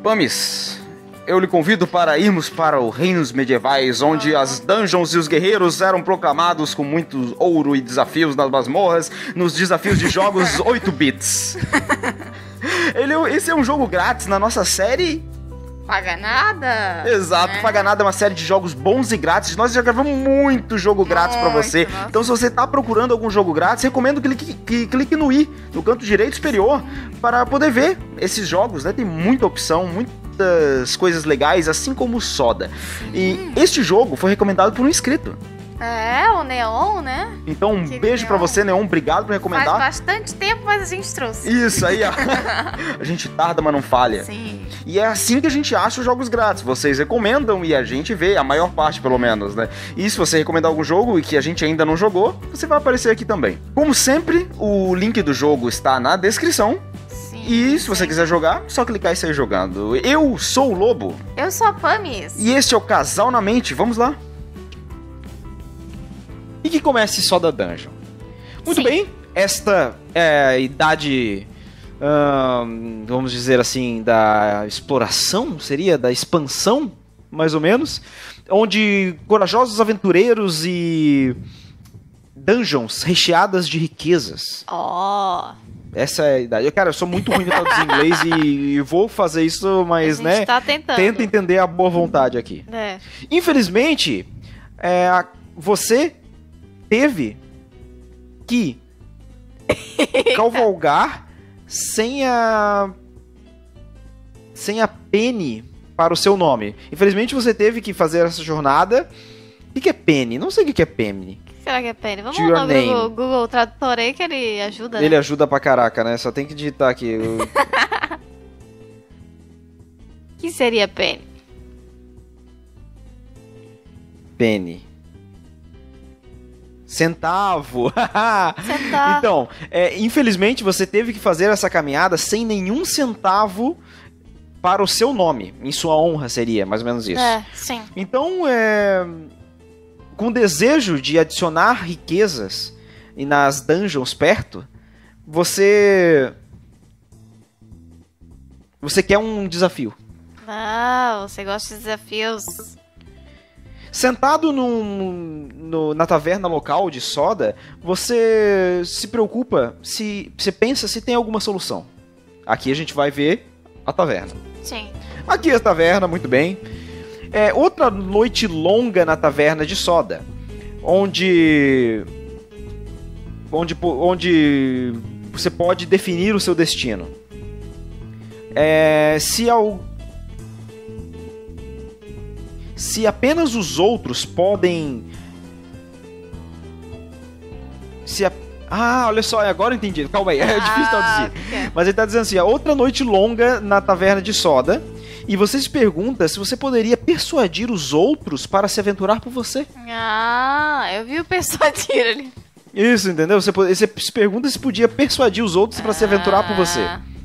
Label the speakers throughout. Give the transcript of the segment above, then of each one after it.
Speaker 1: Pamis, eu lhe convido para irmos para os reinos medievais, onde as dungeons e os guerreiros eram proclamados com muito ouro e desafios nas masmorras, nos desafios de jogos 8 bits. Esse é um jogo grátis na nossa série...
Speaker 2: Paga nada.
Speaker 1: Exato, Paga Nada é uma série de jogos bons e grátis. Nós já gravamos muito jogo grátis pra você.
Speaker 2: Nossa.
Speaker 1: Então se você tá procurando algum jogo grátis, recomendo que clique no i, no canto direito superior, para poder ver esses jogos, né? Tem muita opção, muitas coisas legais, assim como o Soda. E este jogo foi recomendado por um inscrito.
Speaker 2: É, o Neon, né?
Speaker 1: Então um
Speaker 2: Que
Speaker 1: beijo pra
Speaker 2: legal.
Speaker 1: você, Neon, obrigado por recomendar.
Speaker 2: Faz bastante tempo, mas a gente trouxe.
Speaker 1: Isso aí, ó. A gente tarda, mas não falha.
Speaker 2: Sim.
Speaker 1: E é assim que a gente acha os jogos grátis. Vocês recomendam e a gente vê, a maior parte pelo menos, né? E se você recomendar algum jogo e que a gente ainda não jogou, você vai aparecer aqui também. Como sempre, o link do jogo está na descrição.
Speaker 2: Sim.
Speaker 1: E se você quiser jogar, só clicar e sair jogando. Eu sou o Lobo.
Speaker 2: Eu sou a Pamis.
Speaker 1: E este é o Casal na Mente. Vamos lá.
Speaker 3: E que comece só da dungeon. Muito
Speaker 2: Sim.
Speaker 3: bem, esta é a idade, vamos dizer assim, da exploração, seria? Da expansão, mais ou menos, onde corajosos aventureiros e dungeons recheadas de riquezas.
Speaker 2: Ó.
Speaker 3: Essa é a idade. Cara, eu sou muito ruim em traduzir inglês e vou fazer isso, mas,
Speaker 2: A gente
Speaker 3: né,
Speaker 2: tá tentando.
Speaker 3: tenta entender a boa vontade aqui.
Speaker 2: É.
Speaker 3: Infelizmente, você teve que cavalgar sem a Penny para o seu nome. Infelizmente, você teve que fazer essa jornada. O que é Penny? Não sei o que é Penny.
Speaker 2: O que será que é Penny? Vamos
Speaker 3: Your
Speaker 2: no
Speaker 3: name.
Speaker 2: Google Tradutor aí que ele ajuda,
Speaker 3: Ele
Speaker 2: né?
Speaker 3: ajuda pra caraca, né? Só tem que digitar aqui.
Speaker 2: O que seria Penny?
Speaker 3: Penny. Centavo.
Speaker 2: Centavo.
Speaker 3: Então, infelizmente você teve que fazer essa caminhada sem nenhum centavo para o seu nome. Em sua honra seria, mais ou menos isso.
Speaker 2: É, sim.
Speaker 3: Então, com o desejo de adicionar riquezas e nas dungeons perto, você quer um desafio.
Speaker 2: Ah, você gosta de desafios.
Speaker 3: Sentado na taverna local de Soda, você se preocupa, você pensa se tem alguma solução. Aqui a gente vai ver a taverna.
Speaker 2: Sim.
Speaker 3: Aqui a taverna, muito bem. Outra noite longa na taverna de Soda, onde você pode definir o seu destino. Se apenas os outros podem... olha só, agora eu entendi. Calma aí, é difícil traduzir.
Speaker 2: Ok.
Speaker 3: Mas ele tá dizendo assim, outra noite longa na taverna de Soda, e você se pergunta se você poderia persuadir os outros para se aventurar por você.
Speaker 2: Ah, eu vi o pessoal tira ali.
Speaker 3: Isso, entendeu? Você se pergunta se podia persuadir os outros para se aventurar por você.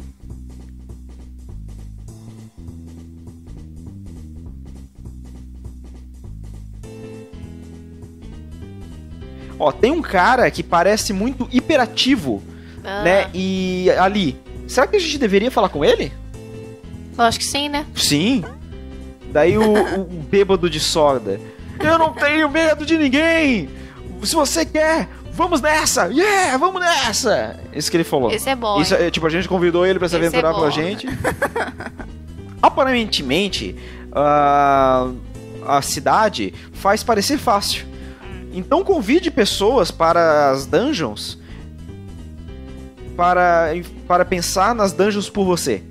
Speaker 3: Ó, tem um cara que parece muito hiperativo, né? E ali, será que a gente deveria falar com ele?
Speaker 2: Lógico que sim, né?
Speaker 3: Sim. Daí o bêbado de Soda. Eu não tenho medo de ninguém! Se você quer, vamos nessa! Yeah, vamos nessa! Isso que ele falou.
Speaker 2: Esse é bom.
Speaker 3: Isso,
Speaker 2: hein?
Speaker 3: tipo, a gente convidou ele pra se
Speaker 2: Esse é
Speaker 3: aventurar
Speaker 2: bom.
Speaker 3: com a gente. Aparentemente, a cidade faz parecer fácil. Então convide pessoas para as dungeons para pensar nas dungeons por você.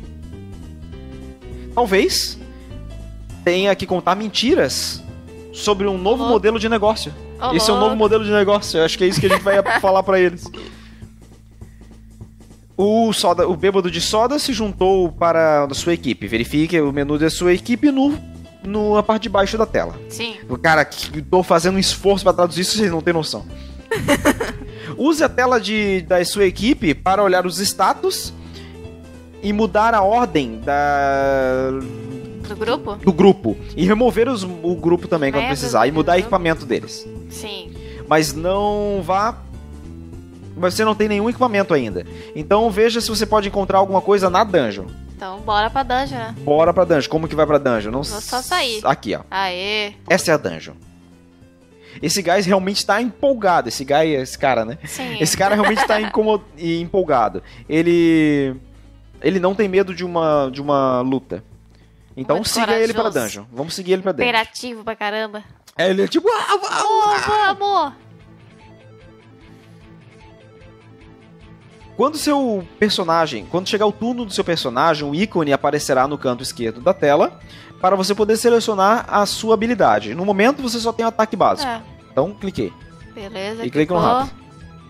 Speaker 3: Talvez tenha que contar mentiras sobre um novo modelo de negócio.
Speaker 2: Ô,
Speaker 3: Esse é um
Speaker 2: louco.
Speaker 3: novo modelo de negócio. Eu acho que é isso que a gente vai falar para eles. O bêbado de Soda se juntou para a sua equipe. Verifique o menu da sua equipe na parte de baixo da tela.
Speaker 2: Sim.
Speaker 3: O cara que tô fazendo um esforço para traduzir isso, vocês não têm noção. Use a tela da sua equipe para olhar os status e mudar a ordem
Speaker 2: Do grupo?
Speaker 3: E remover o grupo também quando
Speaker 2: Membros
Speaker 3: precisar. E mudar o
Speaker 2: do
Speaker 3: equipamento deles.
Speaker 2: Sim.
Speaker 3: Mas não vá... Você não tem nenhum equipamento ainda. Então veja se você pode encontrar alguma coisa na dungeon.
Speaker 2: Então bora pra dungeon, né?
Speaker 3: Bora pra dungeon. Como que vai pra dungeon? Não
Speaker 2: Vou só sair.
Speaker 3: Aqui, ó.
Speaker 2: Aê.
Speaker 3: Essa é a dungeon. Esse guys realmente tá empolgado. Esse cara, né?
Speaker 2: Sim.
Speaker 3: Esse cara realmente tá empolgado. Ele não tem medo de uma luta. Então
Speaker 2: Muito
Speaker 3: siga ele para a
Speaker 2: corajoso.
Speaker 3: dungeon. Vamos seguir ele pra dentro.
Speaker 2: Imperativo pra caramba.
Speaker 3: Ele é tipo...
Speaker 2: Vamos!
Speaker 3: Quando chegar o turno do seu personagem, o ícone aparecerá no canto esquerdo da tela para você poder selecionar a sua habilidade. No momento você só tem o ataque básico.
Speaker 2: É.
Speaker 3: Então cliquei.
Speaker 2: Beleza,
Speaker 3: E clica no
Speaker 2: clicou.
Speaker 3: rato.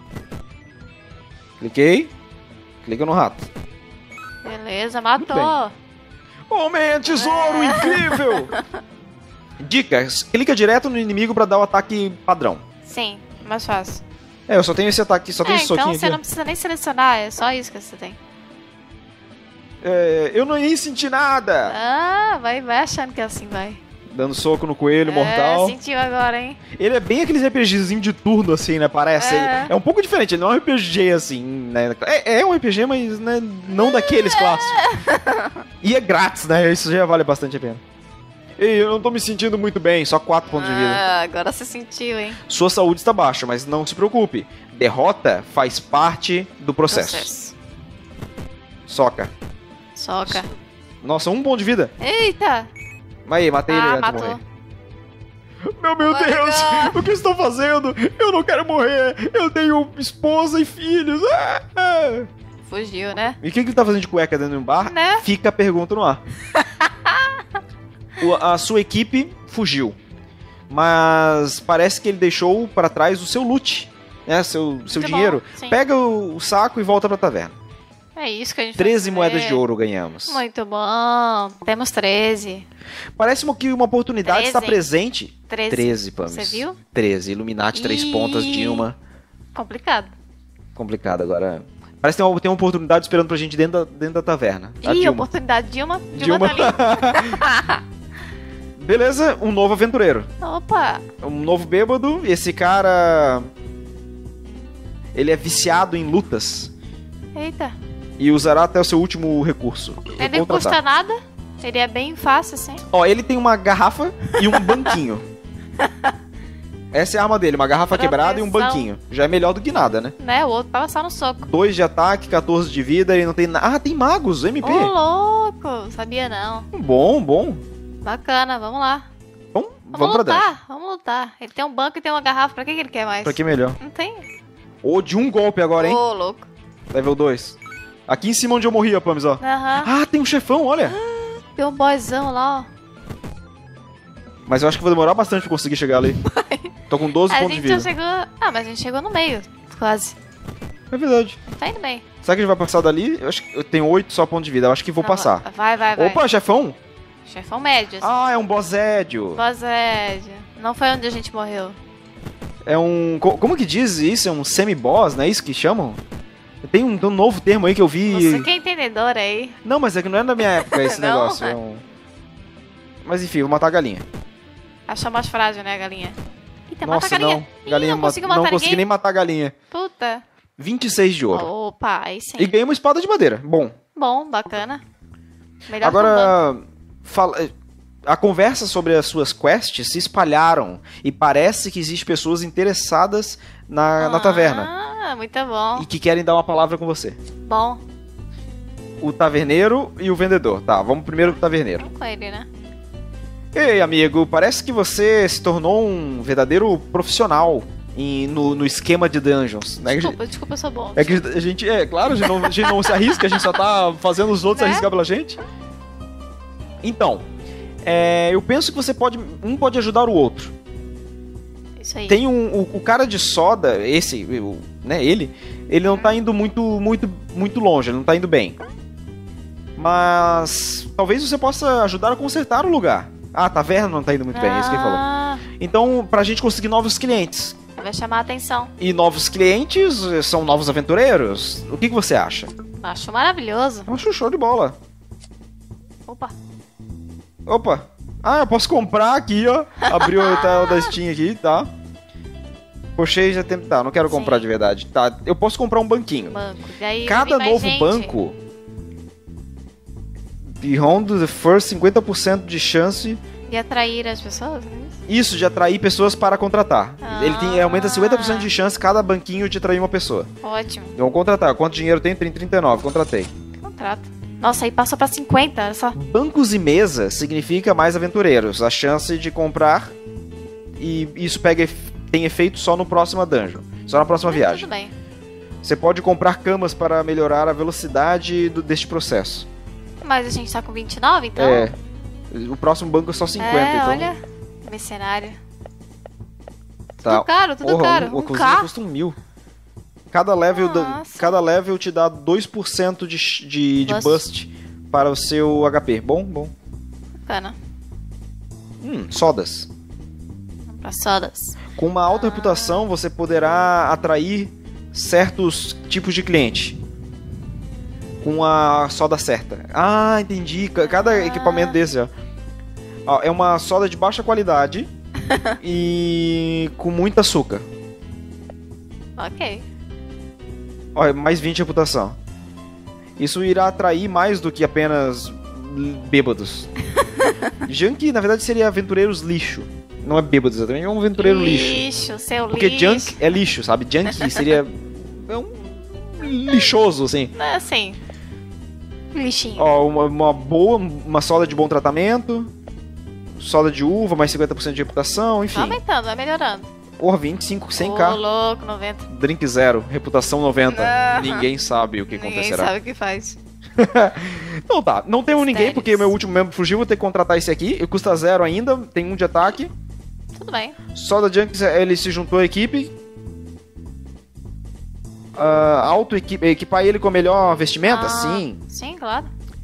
Speaker 3: Cliquei. Clica no rato.
Speaker 2: Beleza,
Speaker 3: Muito
Speaker 2: matou.
Speaker 3: Homem, tesouro incrível! Dicas: clica direto no inimigo para dar o ataque padrão.
Speaker 2: Sim, mais fácil.
Speaker 3: Eu só tenho esse ataque, só tenho esse
Speaker 2: Então
Speaker 3: soquinho
Speaker 2: você
Speaker 3: aqui.
Speaker 2: não precisa nem selecionar, é só isso que você tem.
Speaker 3: Eu não nem senti nada!
Speaker 2: Ah, vai achando que assim vai.
Speaker 3: Dando soco no coelho mortal.
Speaker 2: Sentiu agora, hein?
Speaker 3: Ele é bem aqueles RPGzinho de turno, assim, né? Parece. É um pouco diferente, ele não é um RPG assim, né? É um RPG, mas né, não daqueles clássicos. E é grátis, né? Isso já vale bastante a pena. Ei, eu não tô me sentindo muito bem, só 4 pontos de vida.
Speaker 2: Ah, agora você sentiu, hein?
Speaker 3: Sua saúde está baixa, mas não se preocupe. Derrota faz parte do processo. Soca.
Speaker 2: Soca.
Speaker 3: Nossa, 1 ponto de vida.
Speaker 2: Eita!
Speaker 3: Aí, matei ele antes de
Speaker 2: matou.
Speaker 3: morrer. Meu
Speaker 2: Vai,
Speaker 3: Deus,
Speaker 2: cara.
Speaker 3: o que estou fazendo? Eu não quero morrer. Eu tenho esposa e filhos.
Speaker 2: Fugiu, né?
Speaker 3: E o que ele tá fazendo de cueca dentro de um bar?
Speaker 2: Né?
Speaker 3: Fica a pergunta no ar. A sua equipe fugiu. Mas parece que ele deixou para trás o seu loot, né? Seu
Speaker 2: Muito
Speaker 3: dinheiro.
Speaker 2: bom, sim.
Speaker 3: Pega o saco e volta pra taverna.
Speaker 2: É isso que a gente
Speaker 3: 13
Speaker 2: vai
Speaker 3: moedas
Speaker 2: fazer.
Speaker 3: de ouro ganhamos.
Speaker 2: Muito bom. Temos 13.
Speaker 3: Parece que uma oportunidade
Speaker 2: 13,
Speaker 3: está
Speaker 2: hein?
Speaker 3: presente.
Speaker 2: 13.
Speaker 3: 13, Pamis.
Speaker 2: Você viu?
Speaker 3: 13. Illuminati, 3
Speaker 2: Ih.
Speaker 3: pontas, Dilma.
Speaker 2: Complicado.
Speaker 3: Complicado agora. Parece que tem uma oportunidade esperando pra gente dentro da taverna. A
Speaker 2: Ih,
Speaker 3: Dilma.
Speaker 2: oportunidade. Dilma
Speaker 3: Dilma.
Speaker 2: tá ali.
Speaker 3: Beleza, um novo aventureiro.
Speaker 2: Opa.
Speaker 3: Um novo bêbado. Esse cara... Ele é viciado em lutas.
Speaker 2: Eita.
Speaker 3: E usará até o seu último recurso.
Speaker 2: Ele não custa nada. Ele é bem fácil, assim.
Speaker 3: Ó, ele tem uma garrafa e um banquinho. Essa é a arma dele, uma garrafa quebrada e um
Speaker 2: Proteção.
Speaker 3: banquinho. Já é melhor do que nada, né?
Speaker 2: Né? O outro tava só no soco.
Speaker 3: 2 de ataque, 14 de vida, ele não tem nada. Ah, tem magos, MP.
Speaker 2: Ô, louco. Sabia não.
Speaker 3: Bom.
Speaker 2: Bacana, vamos lá.
Speaker 3: Bom, vamos pra dentro.
Speaker 2: Vamos lutar. Ele tem um banco e tem uma garrafa. Pra que ele quer mais?
Speaker 3: Pra que melhor?
Speaker 2: Não tem?
Speaker 3: Ou de um golpe agora, hein?
Speaker 2: Ô, louco.
Speaker 3: Level 2. Aqui em cima onde eu morri, ó, Pamis, ó.
Speaker 2: Aham.
Speaker 3: Ah, tem um chefão, olha.
Speaker 2: Tem um boyzão lá, ó.
Speaker 3: Mas eu acho que vai demorar bastante pra conseguir chegar ali. Tô com 12
Speaker 2: A
Speaker 3: pontos de
Speaker 2: gente
Speaker 3: vida.
Speaker 2: já chegou... Ah, mas a gente chegou no meio. Quase.
Speaker 3: É verdade.
Speaker 2: Tá indo bem.
Speaker 3: Será que a gente vai passar dali? Eu acho que eu tenho 8 só pontos de vida. Eu acho que vou
Speaker 2: Não,
Speaker 3: passar.
Speaker 2: Vai.
Speaker 3: Opa, chefão.
Speaker 2: Chefão médio.
Speaker 3: Ah, é um bossédio.
Speaker 2: Bozédio. Não foi onde a gente morreu.
Speaker 3: É um... Como que diz isso? É um semi-boss, não é isso que chamam? Tem um novo termo aí que eu vi...
Speaker 2: Você que é entendedor aí.
Speaker 3: Não, mas é que não é da minha época esse
Speaker 2: Não?
Speaker 3: negócio. É um... Mas enfim, vou matar a galinha.
Speaker 2: Achou mais frágil, né, a galinha? Eita, mata a
Speaker 3: Nossa,
Speaker 2: galinha.
Speaker 3: não.
Speaker 2: Ih,
Speaker 3: Galinha
Speaker 2: não conseguiu matar
Speaker 3: não consegui
Speaker 2: ninguém.
Speaker 3: nem matar a galinha.
Speaker 2: Puta.
Speaker 3: 26 de ouro.
Speaker 2: Opa, aí sim.
Speaker 3: E ganhei uma espada de madeira. Bom,
Speaker 2: Bom, bacana. Melhor que um banco.
Speaker 3: agora... A conversa sobre as suas quests se espalharam. E parece que existem pessoas interessadas na taverna.
Speaker 2: Ah, muito bom.
Speaker 3: E que querem dar uma palavra com você.
Speaker 2: Bom,
Speaker 3: O taverneiro e o vendedor. Tá, vamos primeiro pro taverneiro.
Speaker 2: vamos com ele, né?
Speaker 3: Ei, amigo, parece que você se tornou um verdadeiro profissional no esquema de dungeons. Né?
Speaker 2: Desculpa, eu sou bom.
Speaker 3: É que a gente, claro, a gente não se arrisca, a gente só tá fazendo os outros
Speaker 2: Né?
Speaker 3: arriscar pela gente. Então, eu penso que você pode ajudar o outro.
Speaker 2: Isso aí.
Speaker 3: Tem o cara de soda, ele não tá indo muito longe, ele não tá indo bem. Mas talvez você possa ajudar a consertar o lugar. Ah, a taverna não tá indo muito bem, é isso que ele falou. Então, pra gente conseguir novos clientes.
Speaker 2: Vai chamar a atenção.
Speaker 3: E novos clientes são novos aventureiros. O que você acha?
Speaker 2: Acho maravilhoso.
Speaker 3: Eu acho show de bola.
Speaker 2: Opa.
Speaker 3: Ah, eu posso comprar aqui, ó. Abriu o tela da Steam aqui, tá? Puxei já tem. Tá, não quero comprar
Speaker 2: Sim.
Speaker 3: de verdade. Tá, eu posso comprar um banquinho.
Speaker 2: Banco. E aí
Speaker 3: Cada
Speaker 2: vem mais
Speaker 3: novo
Speaker 2: gente.
Speaker 3: banco. Beyond the first 50% de chance.
Speaker 2: E atrair as pessoas, é isso?
Speaker 3: Isso, de atrair pessoas para contratar. Ele aumenta 50% de chance cada banquinho de atrair uma pessoa.
Speaker 2: Ótimo.
Speaker 3: Então, vou contratar. Quanto dinheiro tem? 39. Contratei.
Speaker 2: Contrato. Nossa, aí passou pra 50, olha só.
Speaker 3: Bancos e mesa significa mais aventureiros. A chance de comprar. E isso tem efeito só no próximo dungeon. Só na próxima viagem.
Speaker 2: Tudo bem.
Speaker 3: Você pode comprar camas para melhorar a velocidade deste processo.
Speaker 2: Mas a gente tá com 29, então?
Speaker 3: É. O próximo banco é só 50, então.
Speaker 2: Olha. Mercenário.
Speaker 3: Tá.
Speaker 2: Tudo caro, tudo caro.
Speaker 3: A cozinha
Speaker 2: carro?
Speaker 3: custa 1.000. Cada level,
Speaker 2: Nossa.
Speaker 3: cada level te dá 2% de bust para o seu HP. Bom.
Speaker 2: Bacana.
Speaker 3: Sodas.
Speaker 2: Pra sodas.
Speaker 3: Com uma alta reputação, você poderá atrair certos tipos de cliente. Com a soda certa. Ah, entendi. Cada equipamento desse, ó, é uma soda de baixa qualidade e com muito açúcar.
Speaker 2: Ok.
Speaker 3: Ó, mais 20 de reputação. Isso irá atrair mais do que apenas bêbados. Junk, na verdade, seria aventureiros lixo. Não é bêbado exatamente, é um aventureiro lixo.
Speaker 2: Lixo, seu
Speaker 3: Porque
Speaker 2: lixo.
Speaker 3: junk é lixo, sabe? Junk seria um lixoso, assim.
Speaker 2: É assim. Lixinho.
Speaker 3: Ó, uma soda de bom tratamento, soda de uva, mais 50% de reputação, enfim.
Speaker 2: Vai aumentando, vai melhorando.
Speaker 3: Porra, 25,
Speaker 2: Ô,
Speaker 3: 100k.
Speaker 2: louco, 90.
Speaker 3: Drink 0, reputação 90.
Speaker 2: Ah.
Speaker 3: Ninguém sabe o que
Speaker 2: Ninguém
Speaker 3: acontecerá.
Speaker 2: sabe o que faz.
Speaker 3: Então tá, não tenho ninguém
Speaker 2: Mistérios.
Speaker 3: porque meu último membro fugiu, vou ter que contratar esse aqui. Ele custa 0 ainda, tem 1 de ataque.
Speaker 2: Tudo bem.
Speaker 3: Soda Junks, ele se juntou à equipe. Equipar ele com a melhor vestimenta? Sim.
Speaker 2: Sim, claro.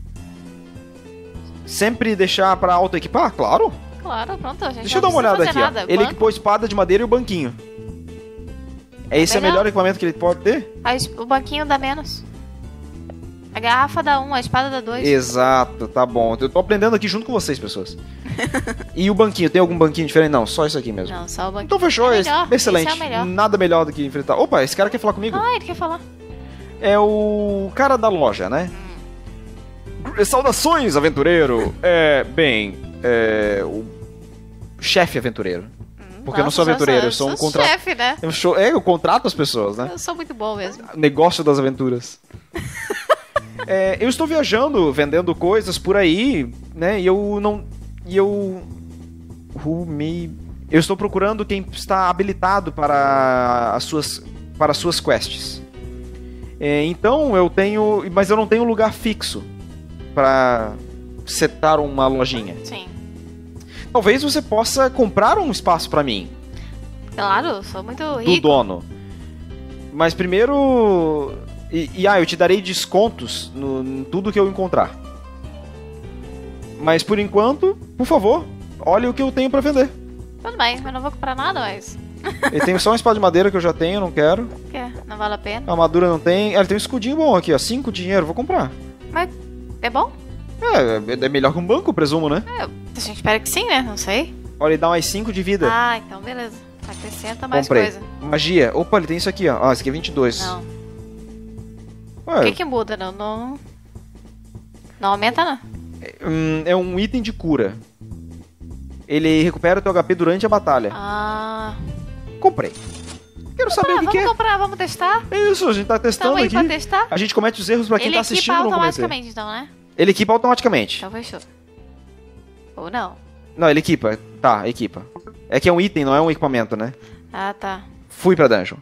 Speaker 3: Sempre deixar pra auto-equipar? Claro.
Speaker 2: Claro, pronto. A gente
Speaker 3: Deixa eu
Speaker 2: não
Speaker 3: dar uma olhada
Speaker 2: precisa
Speaker 3: aqui,
Speaker 2: fazer
Speaker 3: ó.
Speaker 2: nada.
Speaker 3: Ele
Speaker 2: Banco,
Speaker 3: equipou espada de madeira e o banquinho. Esse é o
Speaker 2: melhor.
Speaker 3: melhor equipamento que ele pode ter?
Speaker 2: o banquinho dá menos. A garrafa dá 1, a espada dá 2.
Speaker 3: Exato, tá bom. Eu tô aprendendo aqui junto com vocês, pessoas. E o banquinho, tem algum banquinho diferente? Não, só isso aqui mesmo.
Speaker 2: Não, só o banquinho.
Speaker 3: Então fechou,
Speaker 2: É melhor,
Speaker 3: excelente.
Speaker 2: esse é o melhor.
Speaker 3: Nada melhor do que enfrentar. Opa, esse cara quer falar comigo?
Speaker 2: Ah, ele quer falar.
Speaker 3: É o cara da loja, né? Saudações, aventureiro! O chefe aventureiro. Porque eu não sou aventureiro, eu sou um contrato.
Speaker 2: chefe, né?
Speaker 3: Eu contrato as pessoas, né?
Speaker 2: Eu sou muito bom mesmo.
Speaker 3: Negócio das aventuras. Eu estou viajando, vendendo coisas por aí, né? Eu estou procurando quem está habilitado para as suas quests. Então eu tenho, mas eu não tenho lugar fixo para setar uma lojinha.
Speaker 2: Sim.
Speaker 3: Talvez você possa comprar um espaço para mim,
Speaker 2: Claro, eu sou muito
Speaker 3: do
Speaker 2: rico.
Speaker 3: dono. Mas primeiro, eu te darei descontos em tudo que eu encontrar. Mas por enquanto, por favor, olhe o que eu tenho para vender.
Speaker 2: Tudo bem, eu não vou comprar nada, mas...
Speaker 3: Eu tenho só uma espada de madeira que eu já tenho, não quero.
Speaker 2: Não vale a pena.
Speaker 3: A armadura não tem. Ele tem um escudinho bom aqui, ó. 5 dinheiro, vou comprar.
Speaker 2: Mas é bom?
Speaker 3: É melhor que um banco, eu presumo, né?
Speaker 2: A gente espera que sim, né? Não sei.
Speaker 3: Olha, ele dá mais 5 de vida.
Speaker 2: Ah, então beleza. Acrescenta mais
Speaker 3: Comprei.
Speaker 2: coisa.
Speaker 3: Magia. Opa, ele tem isso aqui, ó. Esse aqui é 22.
Speaker 2: Não.
Speaker 3: Ué,
Speaker 2: O que muda? Não aumenta, não.
Speaker 3: é um item de cura. Ele recupera o teu HP durante a batalha.
Speaker 2: Ah.
Speaker 3: Comprei. Quero saber o que
Speaker 2: Vamos
Speaker 3: é.
Speaker 2: comprar, vamos testar?
Speaker 3: É isso, a gente tá testando
Speaker 2: Estamos aí
Speaker 3: aqui.
Speaker 2: pra testar?
Speaker 3: A gente comete os erros pra quem
Speaker 2: Ele
Speaker 3: tá
Speaker 2: equipa
Speaker 3: assistindo não cometer.
Speaker 2: automaticamente, então, né?
Speaker 3: Ele equipa automaticamente.
Speaker 2: Então fechou. Ou não.
Speaker 3: Não, ele equipa. Tá, equipa. É que é um item, não é um equipamento, né?
Speaker 2: Ah, tá.
Speaker 3: Fui pra dungeon.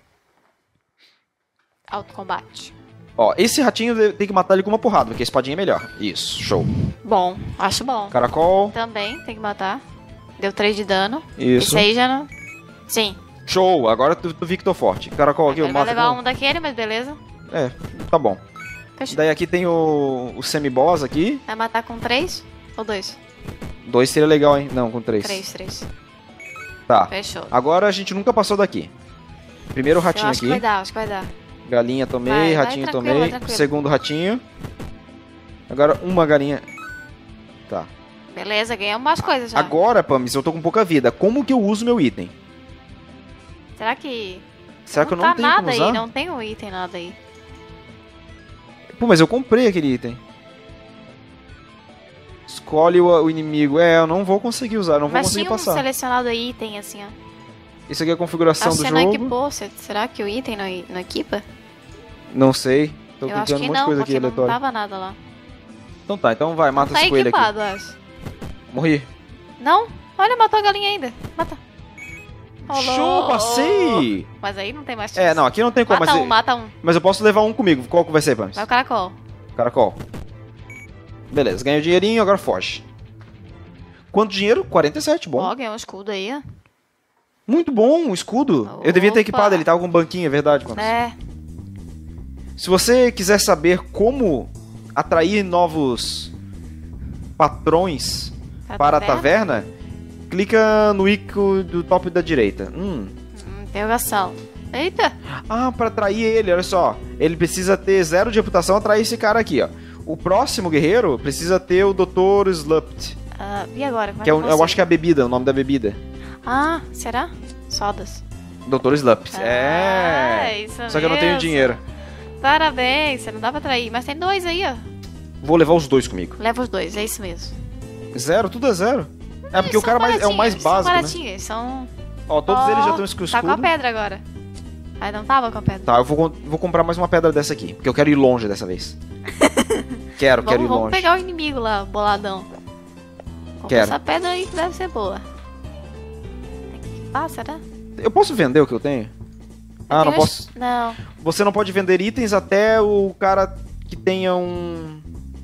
Speaker 2: Autocombate.
Speaker 3: Ó, esse ratinho tem que matar ele com uma porrada, porque a espadinha é melhor. Isso, show.
Speaker 2: Bom, acho bom.
Speaker 3: Caracol.
Speaker 2: Também tem que matar. Deu 3 de dano.
Speaker 3: Isso.
Speaker 2: Esse aí já não... Sim.
Speaker 3: Show, agora tu vi que tô forte. Caracol aqui, eu
Speaker 2: Ele vai
Speaker 3: mato.
Speaker 2: levar
Speaker 3: com-
Speaker 2: um daquele, mas beleza.
Speaker 3: Tá bom.
Speaker 2: Fechou.
Speaker 3: Daí aqui tem o semi-boss aqui.
Speaker 2: Vai matar com 3 ou 2?
Speaker 3: 2 seria legal, hein? Não, com 3.
Speaker 2: 3.
Speaker 3: Tá.
Speaker 2: Fechou.
Speaker 3: Agora a gente nunca passou daqui. Primeiro o ratinho
Speaker 2: Eu acho que
Speaker 3: aqui.
Speaker 2: vai dar, acho que vai dar.
Speaker 3: Galinha tomei,
Speaker 2: Vai,
Speaker 3: ratinho
Speaker 2: tranquilo,
Speaker 3: tomei.
Speaker 2: tranquilo.
Speaker 3: Segundo ratinho. Agora uma galinha. Tá.
Speaker 2: Beleza, ganhamos mais coisas já.
Speaker 3: Agora, Pamis, eu tô com pouca vida. Como que eu uso meu item?
Speaker 2: Será que...
Speaker 3: Será que eu não
Speaker 2: tá
Speaker 3: tenho
Speaker 2: nada
Speaker 3: como usar?
Speaker 2: aí, não tem um item nada aí.
Speaker 3: Pô, mas eu comprei aquele item. Escolhe o inimigo. Eu não vou conseguir usar, não vou
Speaker 2: Mas
Speaker 3: conseguir
Speaker 2: tinha um
Speaker 3: passar.
Speaker 2: selecionado item, assim, ó.
Speaker 3: Isso aqui é a configuração
Speaker 2: Acho
Speaker 3: do
Speaker 2: que você não
Speaker 3: jogo.
Speaker 2: equipou. Será que o item não equipa?
Speaker 3: Não sei. Tô
Speaker 2: Eu acho
Speaker 3: clicando
Speaker 2: que
Speaker 3: um monte de
Speaker 2: não,
Speaker 3: coisa
Speaker 2: porque
Speaker 3: aqui
Speaker 2: não
Speaker 3: aleatória.
Speaker 2: tava nada lá.
Speaker 3: Então tá, então vai, mata
Speaker 2: Tá
Speaker 3: esse coelho aqui.
Speaker 2: equipado, eu acho.
Speaker 3: Morri.
Speaker 2: Não? Olha, matou a galinha ainda. Mata.
Speaker 3: Show, passei!
Speaker 2: Mas aí não tem mais chance.
Speaker 3: Não, aqui não tem como.
Speaker 2: Mata um.
Speaker 3: Mas eu posso levar um comigo. Qual que vai ser, Pams?
Speaker 2: Vai o caracol.
Speaker 3: Caracol. Beleza, ganhou dinheirinho, agora foge. Quanto dinheiro? 47, bom.
Speaker 2: Ó, ganhou um escudo aí, ó.
Speaker 3: Muito bom, um escudo. Eu devia ter
Speaker 2: Opa.
Speaker 3: equipado, ele tava com um banquinho, é verdade, Pams. Se você quiser saber como atrair novos patrões para a taverna, clica no ícone do top da direita.
Speaker 2: Interrogação. Eita.
Speaker 3: Para atrair ele, olha só. Ele precisa ter 0 de reputação, atrair esse cara aqui, ó. O próximo guerreiro precisa ter o Dr. Slupt.
Speaker 2: E agora? Como
Speaker 3: Que é
Speaker 2: eu
Speaker 3: eu acho que é a bebida, o nome da bebida.
Speaker 2: Será? Sodas.
Speaker 3: Dr. Slupt.
Speaker 2: Isso
Speaker 3: Só que eu não tenho
Speaker 2: mesmo.
Speaker 3: dinheiro.
Speaker 2: Parabéns, você não dá pra trair. Mas tem 2 aí, ó.
Speaker 3: Vou levar os 2 comigo.
Speaker 2: Leva os 2, é isso mesmo.
Speaker 3: 0, tudo é 0. Porque o cara é o mais básico, né?
Speaker 2: São são...
Speaker 3: Ó, todos eles já estão com
Speaker 2: Tá com a
Speaker 3: escudo.
Speaker 2: pedra agora. Aí não tava com a pedra.
Speaker 3: Tá, eu vou comprar mais uma pedra dessa aqui, porque eu quero ir longe dessa vez. quero ir
Speaker 2: Vamos
Speaker 3: longe.
Speaker 2: pegar o inimigo lá, boladão. Compra
Speaker 3: Quero.
Speaker 2: essa pedra aí que deve ser boa. Será?
Speaker 3: Eu posso vender o que eu tenho? Não
Speaker 2: Tem
Speaker 3: posso.
Speaker 2: Não.
Speaker 3: Você não pode vender itens até o cara que tenha um...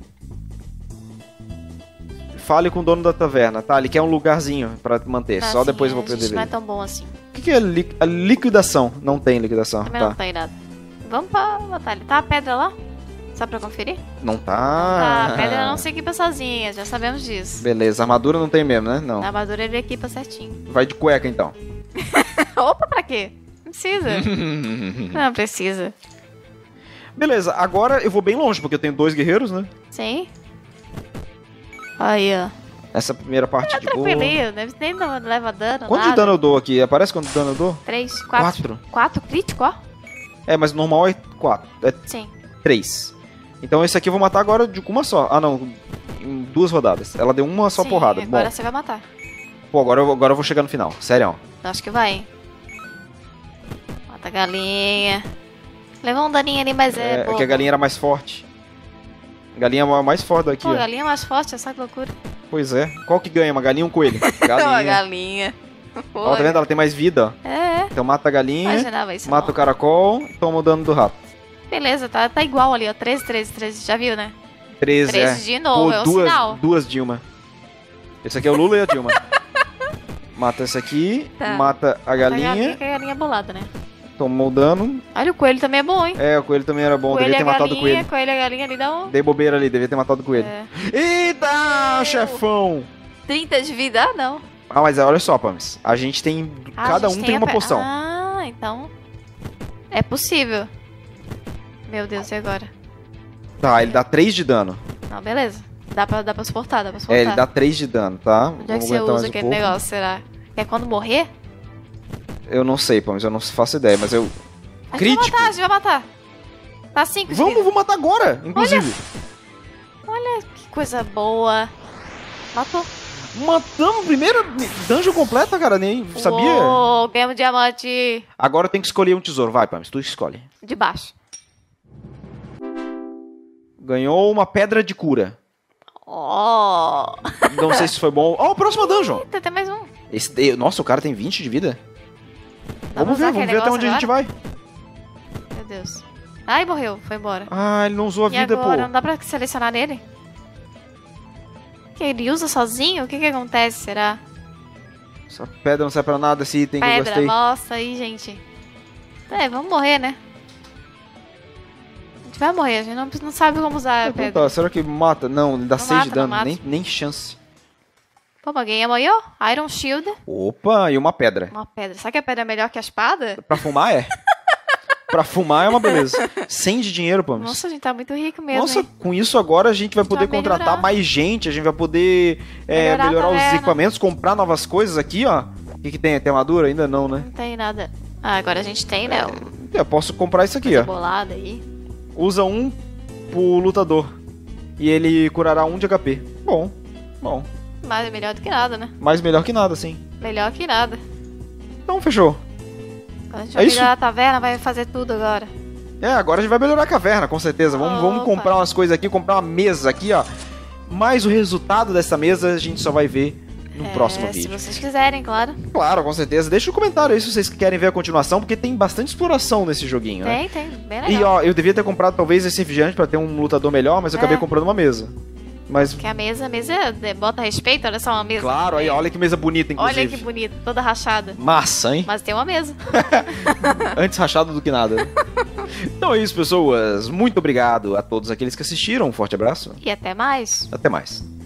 Speaker 3: Fale com o dono da taverna, tá? Ele quer um lugarzinho pra manter, só depois eu vou
Speaker 2: A
Speaker 3: poder
Speaker 2: gente não é
Speaker 3: vender.
Speaker 2: tão bom assim.
Speaker 3: O que é a liquidação? Não tem liquidação,
Speaker 2: Também
Speaker 3: tá?
Speaker 2: não tem nada. Vamos pra batalha. Tá a pedra lá? Só pra conferir?
Speaker 3: Não tá.
Speaker 2: Tá, a pedra não se equipa sozinha, já sabemos disso.
Speaker 3: Beleza, armadura não tem mesmo, né? Não.
Speaker 2: Na armadura ele equipa certinho.
Speaker 3: Vai de cueca então.
Speaker 2: Opa, pra quê? Não precisa. Não precisa.
Speaker 3: Beleza, agora eu vou bem longe, porque eu tenho 2 guerreiros, né?
Speaker 2: Sim. Aí, ó.
Speaker 3: Essa primeira parte de boa.
Speaker 2: Tranquilinho, nem leva dano,
Speaker 3: Quanto
Speaker 2: nada.
Speaker 3: de dano eu dou aqui? Aparece quanto de dano eu dou?
Speaker 2: 3, 4. 4 crítico, ó?
Speaker 3: Mas normal é 4. É
Speaker 2: Sim.
Speaker 3: 3. Então esse aqui eu vou matar agora de uma só. Não. Em 2 rodadas. Ela deu uma só
Speaker 2: Sim,
Speaker 3: porrada.
Speaker 2: agora
Speaker 3: Bom,
Speaker 2: você vai matar.
Speaker 3: agora eu vou chegar no final. Sério.
Speaker 2: Acho que vai, hein? Mata a galinha. Levou um daninho ali, mas é bobo.
Speaker 3: Que a galinha era mais forte. A galinha é a mais forte daqui,
Speaker 2: Pô,
Speaker 3: ó.
Speaker 2: galinha mais forte, essa loucura.
Speaker 3: Pois é. Qual que ganha? Uma galinha ou um coelho?
Speaker 2: Uma
Speaker 3: Galinha.
Speaker 2: galinha.
Speaker 3: Ó, tá vendo? Ela tem mais vida, ó.
Speaker 2: É,
Speaker 3: Então mata a galinha,
Speaker 2: imaginava isso.
Speaker 3: mata o caracol, toma o dano do rato.
Speaker 2: Beleza, tá igual ali, ó. 13, 13, 13. Já viu, né?
Speaker 3: 13,
Speaker 2: 13 de novo, é o sinal.
Speaker 3: duas Dilma. Esse aqui é o Lula e a Dilma. Mata esse aqui,
Speaker 2: Tá.
Speaker 3: mata a
Speaker 2: A
Speaker 3: galinha,
Speaker 2: que é a galinha bolada, né?
Speaker 3: tomou o dano.
Speaker 2: Olha, o coelho também é bom, hein?
Speaker 3: O coelho também era bom,
Speaker 2: Coelho
Speaker 3: devia
Speaker 2: e
Speaker 3: ter
Speaker 2: a
Speaker 3: matado o
Speaker 2: galinha,
Speaker 3: coelho.
Speaker 2: coelho e a galinha ali dá um...
Speaker 3: Dei bobeira ali, devia ter matado o coelho.
Speaker 2: É.
Speaker 3: Eita, chefão!
Speaker 2: 30 de vida? Ah, não.
Speaker 3: Mas olha só, Pams. A gente tem... cada
Speaker 2: a gente
Speaker 3: um tem uma poção.
Speaker 2: Então... É possível. Meu Deus, e agora?
Speaker 3: Tá, ele dá 3 de dano.
Speaker 2: Não, beleza. Dá pra suportar, dá pra suportar.
Speaker 3: Ele dá 3 de dano, tá?
Speaker 2: Onde é que
Speaker 3: Vamos
Speaker 2: você
Speaker 3: aguentar
Speaker 2: usa
Speaker 3: mais um
Speaker 2: aquele
Speaker 3: pouco.
Speaker 2: negócio, será? É quando morrer?
Speaker 3: Eu não sei, Pams, eu não faço ideia, mas eu...
Speaker 2: A gente
Speaker 3: Crítico?
Speaker 2: vai matar, a gente vai matar. Tá 5 de vida.
Speaker 3: Vamos matar agora, inclusive.
Speaker 2: Que coisa boa. Matou.
Speaker 3: Matamos, primeira dungeon completa, cara, nem sabia.
Speaker 2: Uou, ganhamos diamante
Speaker 3: Agora eu tenho que escolher um tesouro. Vai, Pams, tu escolhe.
Speaker 2: de baixo.
Speaker 3: Ganhou uma pedra de cura.
Speaker 2: Oh.
Speaker 3: Não sei se foi bom. Ó, próxima dungeon.
Speaker 2: Eita, tem mais um.
Speaker 3: Nossa, o cara tem 20 de vida. Vamos
Speaker 2: usar
Speaker 3: ver
Speaker 2: aquele
Speaker 3: até onde a gente vai.
Speaker 2: Meu Deus. Ai, morreu. Foi embora.
Speaker 3: Ah, ele não usou a
Speaker 2: E
Speaker 3: vida,
Speaker 2: agora? Não
Speaker 3: pô.
Speaker 2: dá pra selecionar ele? Que ele usa sozinho? O que que acontece, será?
Speaker 3: Essa pedra não serve pra nada, esse item que eu
Speaker 2: Pedra,
Speaker 3: gostei.
Speaker 2: nossa, aí, gente. Vamos morrer, né? A gente vai morrer, a gente não sabe como usar a
Speaker 3: Então
Speaker 2: pedra.
Speaker 3: tá, será que mata? Não, ele dá
Speaker 2: Não
Speaker 3: 6
Speaker 2: mata,
Speaker 3: de
Speaker 2: não
Speaker 3: dano,
Speaker 2: mata.
Speaker 3: nem chance.
Speaker 2: Pô, mas alguém amanhou? Iron Shield,
Speaker 3: Opa, e uma pedra.
Speaker 2: uma pedra. Será que a pedra é melhor que a espada?
Speaker 3: Pra fumar é? Pra fumar é uma beleza. 100 de dinheiro, Pams.
Speaker 2: Nossa, a gente tá muito rico mesmo,
Speaker 3: Nossa,
Speaker 2: hein?
Speaker 3: com isso agora a gente vai poder
Speaker 2: vai
Speaker 3: contratar
Speaker 2: melhorar.
Speaker 3: mais gente, a gente vai poder
Speaker 2: Melhorar a
Speaker 3: melhorar os
Speaker 2: taverna.
Speaker 3: equipamentos, comprar novas coisas aqui, ó. O que tem? Tem armadura? Ainda não, né?
Speaker 2: Não tem nada. Ah, agora a gente tem, né?
Speaker 3: Eu posso comprar isso aqui,
Speaker 2: Coisa
Speaker 3: ó.
Speaker 2: bolada aí.
Speaker 3: Usa um pro lutador. E ele curará 1 de HP. Bom. Bom,
Speaker 2: Mas é melhor do que nada, né?
Speaker 3: mas melhor que nada, sim.
Speaker 2: Melhor que nada.
Speaker 3: Então, fechou.
Speaker 2: Quando a gente
Speaker 3: É
Speaker 2: vai
Speaker 3: isso?
Speaker 2: melhorar a taverna, vai fazer tudo agora.
Speaker 3: Agora a gente vai melhorar a caverna, com certeza. Vamos
Speaker 2: Opa.
Speaker 3: comprar umas coisas aqui, comprar uma mesa aqui, ó. Mas o resultado dessa mesa a gente só vai ver no próximo
Speaker 2: Se
Speaker 3: vídeo.
Speaker 2: vocês quiserem, claro.
Speaker 3: Claro, com certeza. Deixa um comentário aí se vocês querem ver a continuação, porque tem bastante exploração nesse joguinho, né?
Speaker 2: Tem, bem
Speaker 3: E
Speaker 2: legal.
Speaker 3: ó, eu devia ter comprado talvez esse refrigerante pra ter um lutador melhor, mas eu acabei comprando uma mesa. Mas,
Speaker 2: Porque a mesa bota respeito, olha só uma mesa.
Speaker 3: claro, aí, olha que mesa bonita, inclusive.
Speaker 2: Olha que bonito, toda rachada.
Speaker 3: Massa, hein?
Speaker 2: Mas tem uma mesa.
Speaker 3: Antes rachado do que nada. Então é isso, pessoas. Muito obrigado a todos aqueles que assistiram. Um forte abraço.
Speaker 2: E até mais.
Speaker 3: Até mais.